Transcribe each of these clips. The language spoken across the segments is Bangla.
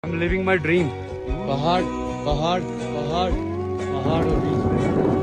I'm living my dream. पहाड़ पहाड़ पहाड़ पहाड़ और बीच में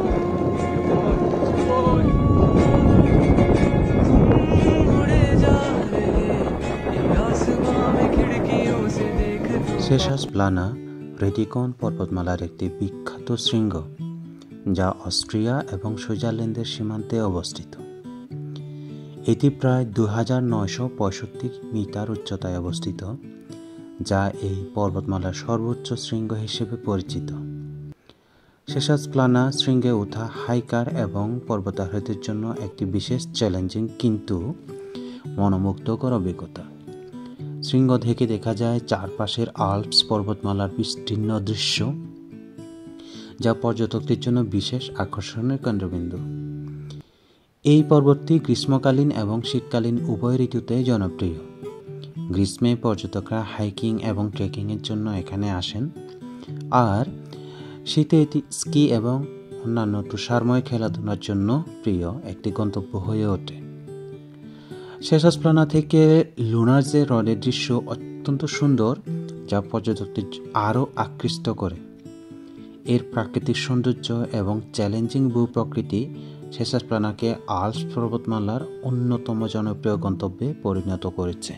সেশাস প্লানা রেটিকন পর্বতমালার একটি বিখ্যাত শৃঙ্গ যা অস্ট্রিয়া এবং সুইজারল্যান্ডের সীমান্তে অবস্থিত। এটি প্রায় 2965 মিটার উচ্চতায় অবস্থিত, যা এই পর্বতমালার সর্বোচ্চ শৃঙ্গ হিসেবে পরিচিত। সেশাস প্লানা শৃঙ্গে ওঠা হাইকার এবং পর্বতারোহীদের জন্য একটি বিশেষ চ্যালেঞ্জিং কিন্তু মনোমুগ্ধকর অভিজ্ঞতা। শৃঙ্গ থেকে দেখা যায় চারপাশের আল্পস পর্বতমালার বিস্তীর্ণ দৃশ্য, যা পর্যটকদের জন্য বিশেষ আকর্ষণের কেন্দ্রবিন্দু। এই পর্বতটি গ্রীষ্মকালীন এবং শীতকালীন উভয় ঋতুতে জনপ্রিয়। গ্রীষ্মে পর্যটকরা হাইকিং এবং ট্রেকিংয়ের জন্য এখানে আসেন, আর শীতে এটি স্কি এবং অন্যান্য তুষারময় খেলাধুলার জন্য প্রিয় একটি গন্তব্য হয়ে ওঠে। সেশাস প্লানা থেকে লুনার্জে হ্রদের দৃশ্য অত্যন্ত সুন্দর, যা পর্যটকদের আরও আকৃষ্ট করে। এর প্রাকৃতিক সৌন্দর্য এবং চ্যালেঞ্জিং ভূপ্রকৃতি সেশাস প্লানাকে আল্পস পর্বতমালার অন্যতম জনপ্রিয় গন্তব্যে পরিণত করেছে।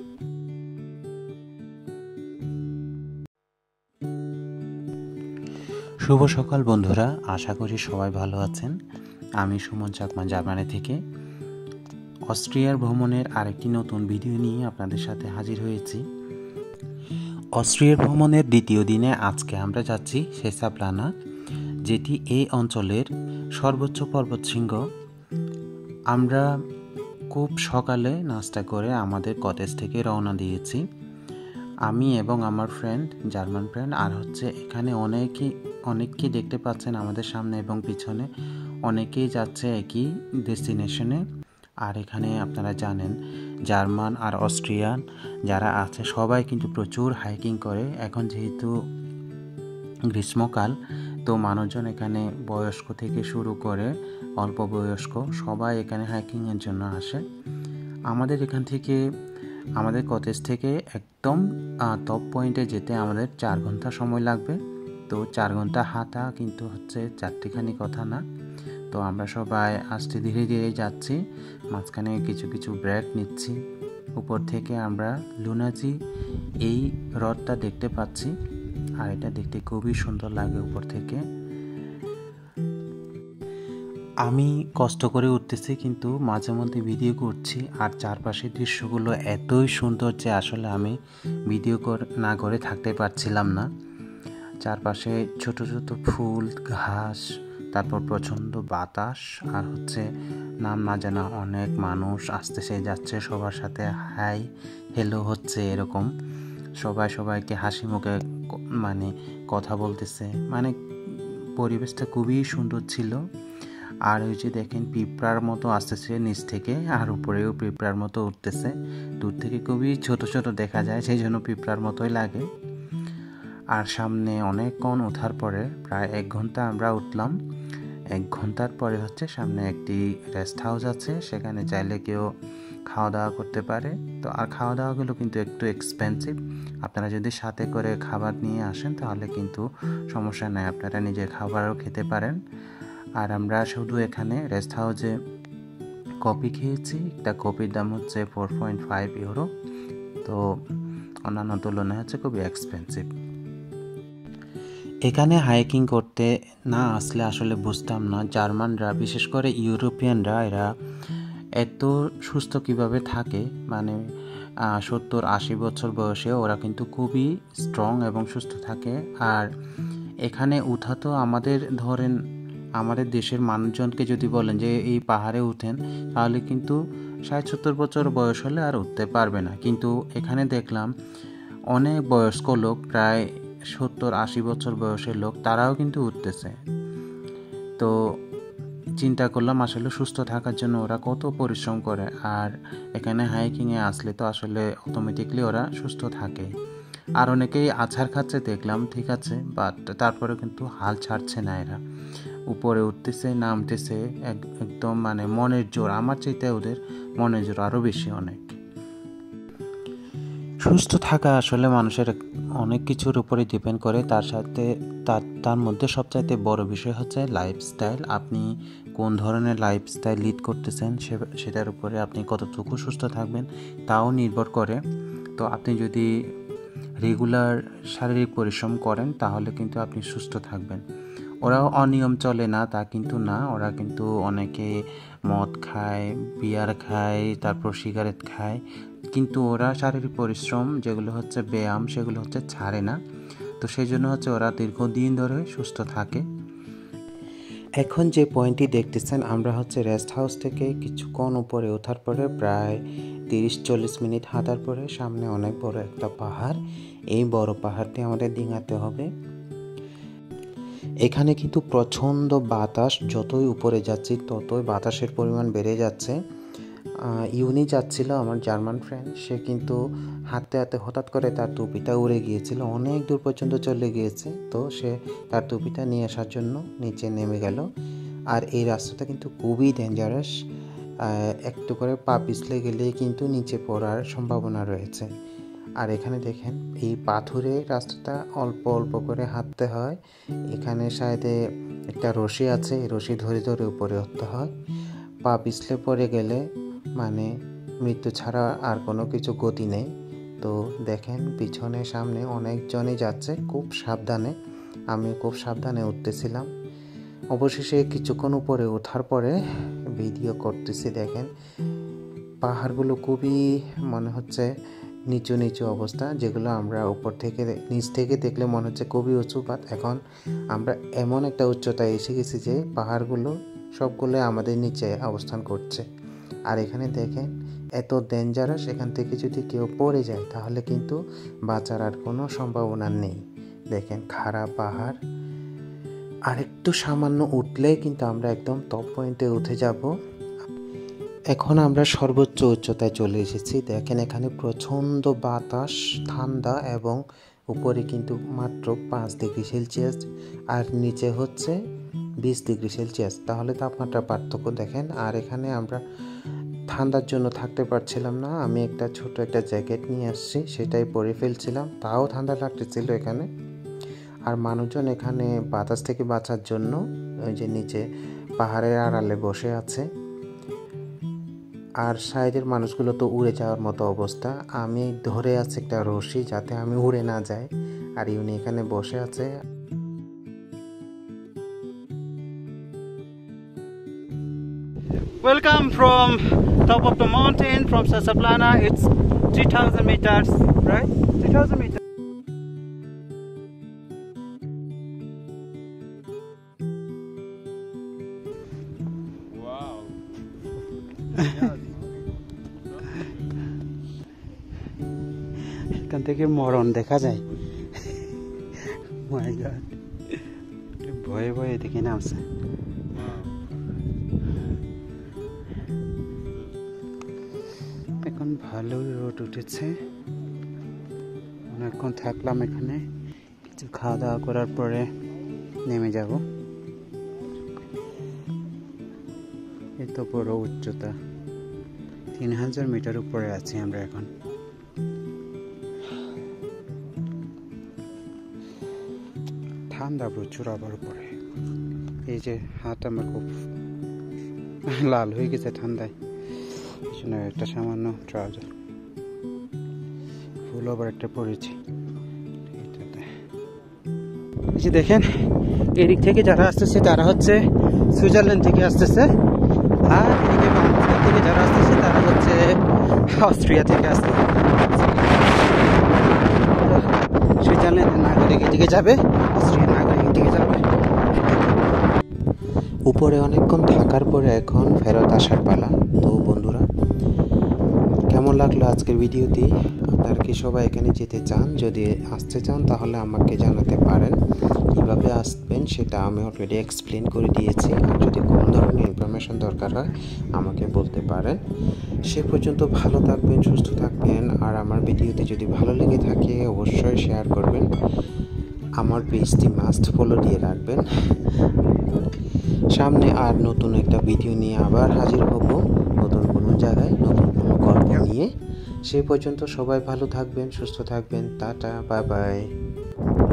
শুভ সকাল বন্ধুরা, আশা করি সবাই ভালো আছেন। আমি সুমন চাকমা জার্মানি থেকে অস্ট্রিয়ার ভ্রমণের আরেকটি নতুন ভিডিও নিয়ে আপনাদের সাথে হাজির হয়েছি। অস্ট্রিয়ার ভ্রমণের দ্বিতীয় দিনে আজকে আমরা যাচ্ছি সেশাস প্লানা, যেটি এই অঞ্চলের সর্বোচ্চ পর্বতশৃঙ্গ। আমরা খুব সকালে নাস্তা করে আমাদের কটেজ থেকে রওনা দিয়েছি। আমি এবং আমার ফ্রেন্ড, জার্মান ফ্রেন্ড, আর এখানে অনেককেই দেখতে পাচ্ছেন আমাদের সামনে এবং পিছনে অনেকেই যাচ্ছে একই ডেস্টিনেশনে। আর এখানে আপনারা জানেন জার্মান আর অস্ট্রিয়ান যারা আছে সবাই কিন্তু প্রচুর হাইকিং করে। এখন যেহেতু গ্রীষ্মকাল, তো মানুষজন এখানে বয়স্ক থেকে শুরু করে অল্প বয়স্ক সবাই এখানে হাইকিংয়ের জন্য আসে। আমাদের কটেজ থেকে একদম টপ পয়েন্টে যেতে আমাদের 4 ঘন্টা সময় লাগবে। তো 4 ঘন্টা হাঁটা কিন্তু চারটিখানি কথা না। তো আমরা সবাই আস্তে ধীরে ধীরে যাচ্ছি, মাঝখানে কিছু কিছু ব্রেক নিচ্ছি। উপর থেকে আমরা লুনাজি এই হ্রদটা দেখতে পাচ্ছি, আর এটা দেখতে খুবই সুন্দর লাগে উপর থেকে। আমি কষ্ট করে উঠতেছি, কিন্তু মাঝে মধ্যে ভিডিও করছি, আর চারপাশের দৃশ্যগুলো এতই সুন্দর যে আসলে আমি ভিডিও না করে থাকতে পারছিলাম না। চারপাশে ছোট ছোট ফুল, ঘাস, তারপর প্রচণ্ড বাতাস, আর নাম না জানা অনেক মানুষ আসতেছে যাচ্ছে, সবার সাথে হাই হ্যালো হচ্ছে, এরকম সবাই সবাইকে হাসি মুখে কথা বলতেছে। পরিবেশটা খুবই সুন্দর ছিল। আর ওই যে দেখেন পিঁপড়ার মতো আসতেছে নিচ থেকে, আর উপরেও পিঁপড়ার মতো উঠতেছে। দূর থেকে খুবই ছোট ছোট দেখা যায়, সেই জন্য পিঁপড়ার মতোই লাগে। আর সামনে অনেকক্ষণ ওঠার পরে প্রায় 1 ঘন্টা আমরা উঠলাম। 1 ঘন্টার পরে সামনে একটি রেস্ট হাউস আছে, সেখানে চাইলে কেউ খাওয়া দাওয়া করতে পারে। তো আর খাওয়া দাওয়াগুলো কিন্তু একটু এক্সপেন্সিভ। আপনারা যদি সাথে করে খাবার নিয়ে আসেন তাহলে কিন্তু সমস্যা নেই, আপনারা নিজের খাবারও খেতে পারেন। আর আমরা শুধু এখানে রেস্ট হাউসে কফি খেয়েছি। একটা কফির দাম 4.5 ইউরো। তো অন্যান্য তুলনায় খুবই এক্সপেন্সিভ। এখানে হাইকিং করতে না আসলে আসলে বুঝতাম না জার্মানরা, বিশেষ করে ইউরোপিয়ানরা, এরা এত সুস্থ কিভাবে থাকে। 70-80 বছর বয়সে ওরা কিন্তু খুবই স্ট্রং এবং সুস্থ থাকে। আর এখানে উঠা তো আমাদের দেশের মানুষজনকে যদি বলেন যে এই পাহাড়ে উঠেন, তাহলে কিন্তু 60-70 বছর বয়স হলে আর উঠতে পারবে না। কিন্তু এখানে দেখলাম অনেক বয়স্ক লোক, প্রায় 70-80 বছর বয়সের লোক, তারাও কিন্তু উঠতেছে। তো চিন্তা করলাম আসলে সুস্থ থাকার জন্য ওরা কত পরিশ্রম করে। আর এখানে হাইকিংয়ে আসলে তো আসলে অটোমেটিকলি ওরা সুস্থ থাকে। আর অনেকেই আছাড় খাচ্ছে দেখলাম, ঠিক আছে, বাট তারপরে কিন্তু হাল ছাড়ছে না। এরা উপরে উঠতেছে, নামতেছে, একদম মনের জোর। আমার চাইতে ওদের মনের জোর আরও বেশি অনেক। সুস্থ থাকা আসলে মানুষের অনেক কিছুর উপরে ডিপেন্ড করে, তার সাথে তার মধ্যে সবচাইতে বড় বিষয় হচ্ছে লাইফস্টাইল। আপনি কোন ধরনের লাইফস্টাইল লিড করতেছেন সেটার উপরে আপনি কতটুকু সুস্থ থাকবেন তাও নির্ভর করে। তো আপনি যদি রেগুলার শারীরিক পরিশ্রম করেন তাহলে কিন্তু আপনি সুস্থ থাকবেন। ওরাও অনিয়ম চলে না তা কিন্তু না, ওরা কিন্তু অনেকে মদ খায়, বিয়ার খায়, তারপর সিগারেট খায়, কিন্তু ওরা শারীরিক পরিশ্রম যেগুলো হচ্ছে ব্যায়াম সেগুলো হচ্ছে ছাড়ে না। তো সেই জন্য হচ্ছে ওরা দীর্ঘদিন ধরে সুস্থ থাকে। এখন যে পয়েন্টটি দেখতেছেন, আমরা হচ্ছে রেস্ট হাউস থেকে কিছুক্ষণ উপরে ওঠার পরে প্রায় 30-40 মিনিট হাঁটার পরে সামনে অনেক বড় একটা পাহাড়। এই বড় পাহাড়টি আমাদের ডিঙাতে হবে। এখানে কিন্তু প্রচণ্ড বাতাস, যতই উপরে যাচ্ছি ততই বাতাসের পরিমাণ বেড়ে যাচ্ছে। ইউনি যাচ্ছিল, আমার জার্মান ফ্রেন্ড, সে কিন্তু হাঁটতে হাঁটতে হঠাৎ করে তার টুপিটা উড়ে গিয়েছিল, অনেক দূর পর্যন্ত চলে গিয়েছে। তো সে তার টুপিটা নিয়ে আসার জন্য নিচে নেমে গেল। আর এই রাস্তাটা কিন্তু খুবই ডেঞ্জারাস, একটু করে পা পিছলে গেলেই কিন্তু নিচে পড়ার সম্ভাবনা রয়েছে। আর এখানে দেখেন এই পাথুরে রাস্তাটা অল্প অল্প করে হাঁটতে হয়। এখানে সাইডে একটা রশি আছে, এই রশি ধরে ধরে উপরে উঠতে হয়। পা পিছলে পড়ে গেলে মানে মৃত্যু ছাড়া আর কোনো কিছু গতি নেই। তো দেখেন পিছনে সামনে অনেকজনই যাচ্ছে খুব সাবধানে, আমি খুব সাবধানে উঠতেছিলাম। অবশেষে কিছুক্ষণ উপরে ওঠার পরে ভিডিও করতেছি। দেখেন পাহাড়গুলো খুবই মনে হচ্ছে নিচু নিচু অবস্থা, যেগুলো আমরা উপর থেকে নিচ থেকে দেখলে মনে হচ্ছে খুবই উঁচু, বাট এখন আমরা এমন একটা উচ্চতায় এসে গেছি যে পাহাড়গুলো সবগুলো আমাদের নিচে অবস্থান করছে। আর এখানে দেখেন এত ডেঞ্জারাস, এখান থেকে যদি কেউ পড়ে যায় তাহলে কিন্তু বাঁচার আর কোনো সম্ভাবনা নেই। দেখেন খাড়া পাহাড়, আর একটু সামান্য উঠলেই কিন্তু আমরা একদম টপ পয়েন্টে উঠে যাব। এখন আমরা সর্বোচ্চ উচ্চতায় চলে এসেছি। দেখেন এখানে প্রচণ্ড বাতাস, ঠান্ডা, এবং উপরে কিন্তু মাত্র 5 ডিগ্রি সেলসিয়াস আর নিচে হচ্ছে 20 ডিগ্রি সেলসিয়াস। তাহলে তাপমাত্রা পার্থক্য দেখেন। আর এখানে আমরা ঠান্ডার জন্য থাকতে পারছিলাম না, আমি একটা ছোট একটা জ্যাকেট নিয়ে আসছি, সেটাই পরে ফেলছিলাম, তাও ঠান্ডা লাগতেছিল এখানে। আর মানুষজন এখানে বাতাস থেকে বাঁচার জন্য ওই যে নিচে পাহাড়ের আড়ালে বসে আছে। আর সাইডের মানুষগুলো তো উড়ে যাওয়ার মতো অবস্থা। আমি ধরে আছি একটা রশি যাতে আমি উড়ে না যাই, আর ইউনি এখানে বসে আছে। Welcome from top of the mountain from Sasaplana. It's 3,000 meters, right? 3,000 meters. Wow. এখান থেকে মরণ দেখা যায়। মাই গড, ভয়ে ভয়ে দেখে নামছে। এখন ভালোই রোদ উঠেছে, অনেকক্ষণ থাকলাম এখানে, কিছু খাওয়া দাওয়া করার পরে নেমে যাব। এত বড় উচ্চতা, 3000 মিটার উপরে আছি আমরা এখন। ঠান্ডা প্রচুর আবার উপরে, এই যে হাত আমার খুব লাল হয়ে গেছে ঠান্ডায়, পিছনে একটা সামান্য ট্রাউজার, ফুল ওভার একটা পরেছি। এই যে দেখেন এদিক থেকে যারা আসতেছে তারা হচ্ছে সুইজারল্যান্ড থেকে আসতেছে, আর এদিকে বাংলাদেশ থেকে যারা আসতেছে তারা হচ্ছে অস্ট্রিয়া থেকে আসতেছে। সুইজারল্যান্ডের নাগরিক এদিকে যাবে, অস্ট্রিয়ার নাগরিক এদিকে যাবে। উপরে অনেকক্ষণ থাকার পরে এখন ফেরত আসার পালা। তো বন্ধুরা, কেমন লাগলো আজকের ভিডিওটি? আপনারা কি সবাই এখানে যেতে চান? যদি আসতে চান তাহলে আমাকে জানাতে পারেন। কীভাবে আসবেন সেটা আমি অলরেডি এক্সপ্লেন করে দিয়েছি। আর যদি কোনো ধরনের ইনফরমেশন দরকার হয় আমাকে বলতে পারেন। সে পর্যন্ত ভালো থাকবেন, সুস্থ থাকবেন। আর আমার ভিডিওটি যদি ভালো লেগে থাকে অবশ্যই শেয়ার করবেন। আমার পেজটি মাস্ট ফলো দিয়ে রাখবেন। সামনে আর নতুন একটা ভিডিও নিয়ে আবার হাজির হব, নতুন কোনো জায়গায় নতুন কোনো গল্প নিয়ে। সেই পর্যন্ত সবাই ভালো থাকবেন, সুস্থ থাকবেন। Ta-ta, bye by.